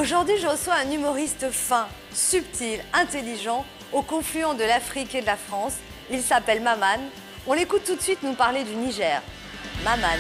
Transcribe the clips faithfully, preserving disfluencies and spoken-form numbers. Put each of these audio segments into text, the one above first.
Aujourd'hui, je reçois un humoriste fin, subtil, intelligent, au confluent de l'Afrique et de la France. Il s'appelle Maman. On l'écoute tout de suite nous parler du Niger. Maman.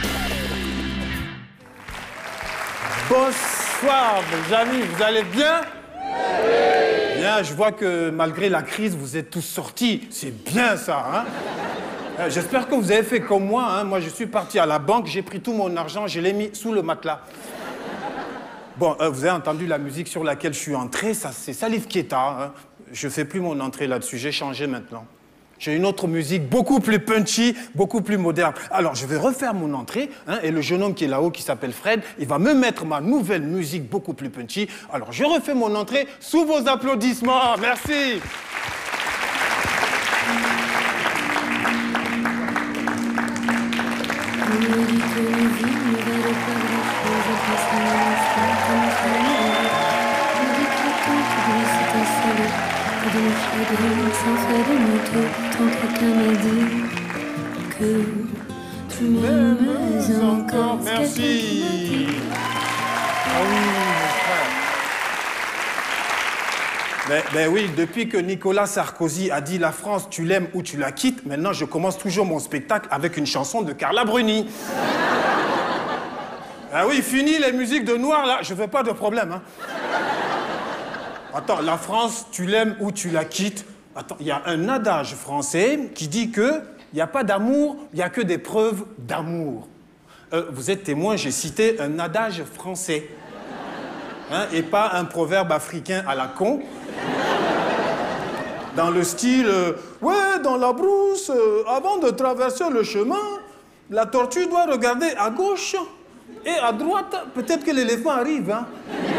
Bonsoir, mes amis, vous allez bien? Oui. Bien, je vois que malgré la crise, vous êtes tous sortis. C'est bien ça, hein? J'espère que vous avez fait comme moi, hein. Moi, je suis parti à la banque, j'ai pris tout mon argent, je l'ai mis sous le matelas. Bon, euh, vous avez entendu la musique sur laquelle je suis entré, ça, c'est Salif Keita. Hein. Je ne fais plus mon entrée là-dessus, j'ai changé maintenant. J'ai une autre musique beaucoup plus punchy, beaucoup plus moderne. Alors, je vais refaire mon entrée, hein, et le jeune homme qui est là-haut, qui s'appelle Fred, il va me mettre ma nouvelle musique beaucoup plus punchy. Alors, je refais mon entrée sous vos applaudissements. Merci. Sans faire de moto, tant quelqu'un m'a dit que tu m'aimes encore. Merci. Ah oui, mon frère. Ben, ben oui, depuis que Nicolas Sarkozy a dit « La France, tu l'aimes ou tu la quittes », maintenant je commence toujours mon spectacle avec une chanson de Carla Bruni. Ah oui, fini les musiques de noir là, je veux pas de problème, hein. Attends, la France, tu l'aimes ou tu la quittes. Attends, il y a un adage français qui dit que il n'y a pas d'amour, il n'y a que des preuves d'amour. Euh, vous êtes témoin, j'ai cité un adage français. Hein, et pas un proverbe africain à la con. Dans le style, euh, ouais, dans la brousse, euh, avant de traverser le chemin, la tortue doit regarder à gauche et à droite. Peut-être que l'éléphant arrive, hein.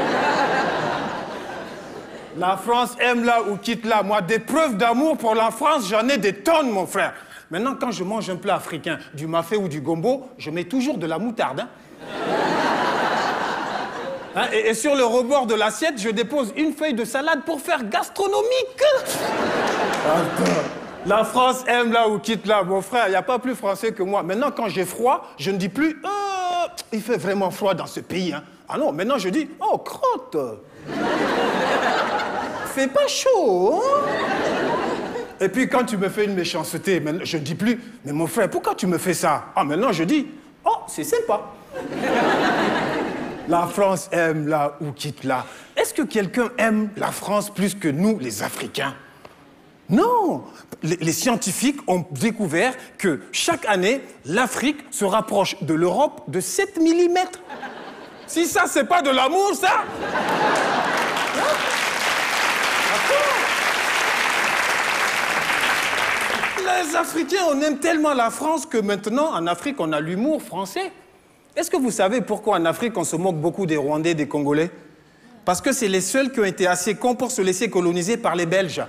La France aime là ou quitte là. Moi, des preuves d'amour pour la France, j'en ai des tonnes, mon frère. Maintenant, quand je mange un plat africain, du mafé ou du gombo, je mets toujours de la moutarde. Hein. Hein, et, et sur le rebord de l'assiette, je dépose une feuille de salade pour faire gastronomique. Attends. La France aime là ou quitte là. Mon frère, il n'y a pas plus français que moi. Maintenant, quand j'ai froid, je ne dis plus euh, « il fait vraiment froid dans ce pays. Hein. » Ah non, maintenant je dis « oh, crotte. » Fait pas chaud, hein? Et puis quand tu me fais une méchanceté, je ne dis plus, mais mon frère, pourquoi tu me fais ça? Ah, maintenant je dis, oh, c'est sympa. La France aime là ou quitte là. Est-ce que quelqu'un aime la France plus que nous, les Africains? Non. Les, les scientifiques ont découvert que chaque année, l'Afrique se rapproche de l'Europe de sept millimètres. Si ça, c'est pas de l'amour, ça? Hein? Les Africains, on aime tellement la France que maintenant, en Afrique, on a l'humour français. Est-ce que vous savez pourquoi en Afrique, on se moque beaucoup des Rwandais et des Congolais? Parce que c'est les seuls qui ont été assez cons pour se laisser coloniser par les Belges.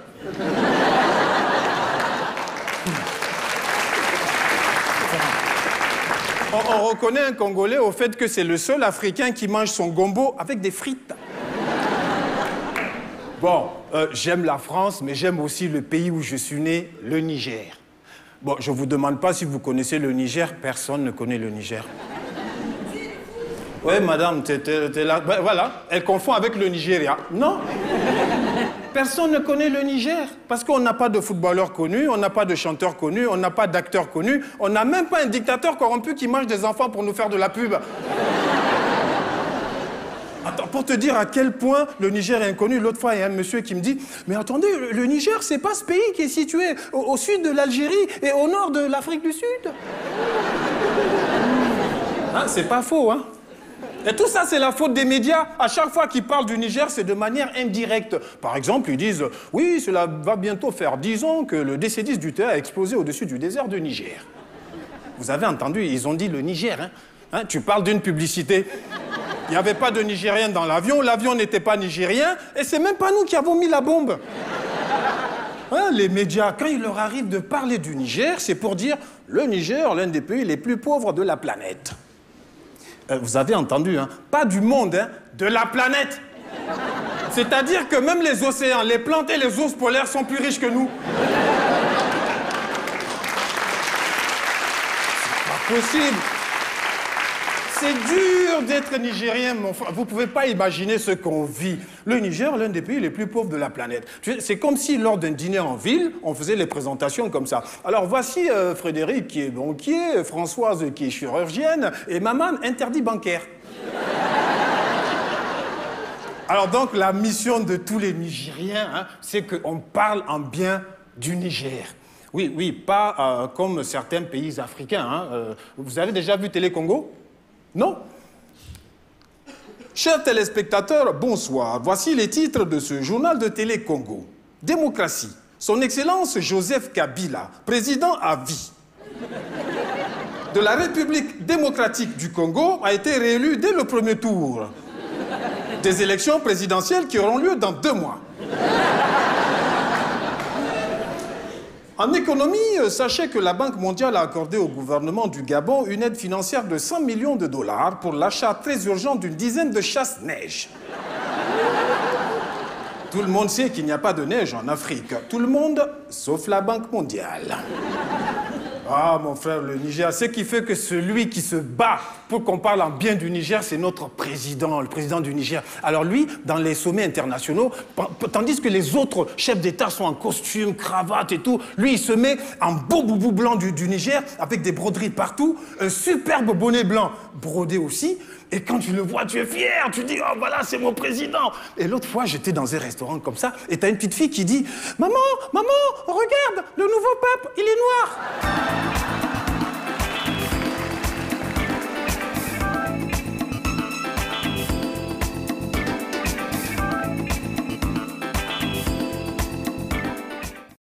on, on reconnaît un Congolais au fait que c'est le seul Africain qui mange son gombo avec des frites. Bon, euh, j'aime la France, mais j'aime aussi le pays où je suis né, le Niger. Bon, je ne vous demande pas si vous connaissez le Niger. Personne ne connaît le Niger. Oui, madame, t'es, t'es, t'es là. Ben, voilà, elle confond avec le Nigeria. Non. Personne ne connaît le Niger. Parce qu'on n'a pas de footballeur connu, on n'a pas de chanteur connu, on n'a pas d'acteur connu, on n'a même pas un dictateur corrompu qui mange des enfants pour nous faire de la pub. Attends, pour te dire à quel point le Niger est inconnu, l'autre fois, il y a un monsieur qui me dit « Mais attendez, le, le Niger, c'est pas ce pays qui est situé au, au sud de l'Algérie et au nord de l'Afrique du Sud. » Hein, c'est pas faux, hein? Et tout ça, c'est la faute des médias. À chaque fois qu'ils parlent du Niger, c'est de manière indirecte. Par exemple, ils disent « Oui, cela va bientôt faire dix ans que le D C dix du T A a explosé au-dessus du désert de Niger. » Vous avez entendu, ils ont dit le Niger, hein? Hein, tu parles d'une publicité. Il n'y avait pas de Nigériens dans l'avion, l'avion n'était pas nigérien, et c'est même pas nous qui avons mis la bombe. Hein, les médias, quand il leur arrive de parler du Niger, c'est pour dire « le Niger, l'un des pays les plus pauvres de la planète ». Euh, vous avez entendu, hein? Pas du monde, hein? De la planète. C'est-à-dire que même les océans, les plantes et les ours polaires sont plus riches que nous. C'est pas possible. C'est dur d'être nigérien, mon frère. Vous ne pouvez pas imaginer ce qu'on vit. Le Niger, l'un des pays les plus pauvres de la planète. C'est comme si, lors d'un dîner en ville, on faisait les présentations comme ça. Alors, voici euh, Frédéric qui est banquier, Françoise qui est chirurgienne, et Maman, interdit bancaire. Alors donc, la mission de tous les Nigériens, hein, c'est qu'on parle en bien du Niger. Oui, oui, pas euh, comme certains pays africains. Hein. Euh, vous avez déjà vu Télé Congo? Non? Chers téléspectateurs, bonsoir. Voici les titres de ce journal de Télé Congo. Démocratie. Son Excellence Joseph Kabila, président à vie de la République démocratique du Congo, a été réélu dès le premier tour des élections présidentielles qui auront lieu dans deux mois. En économie, sachez que la Banque mondiale a accordé au gouvernement du Gabon une aide financière de cent millions de dollars pour l'achat très urgent d'une dizaine de chasse-neige. Tout le monde sait qu'il n'y a pas de neige en Afrique. Tout le monde, sauf la Banque mondiale. Ah, mon frère, le Niger, ce qui fait que celui qui se bat pour qu'on parle en bien du Niger, c'est notre président, le président du Niger. Alors lui, dans les sommets internationaux, tandis que les autres chefs d'État sont en costume, cravate et tout, lui, il se met en beau boubou blanc du, du Niger, avec des broderies partout, un superbe bonnet blanc brodé aussi. Et quand tu le vois, tu es fier, tu dis « Oh, voilà, c'est mon président !» Et l'autre fois, j'étais dans un restaurant comme ça, et t'as une petite fille qui dit « Maman, maman, regarde, le nouveau pape, il est noir !»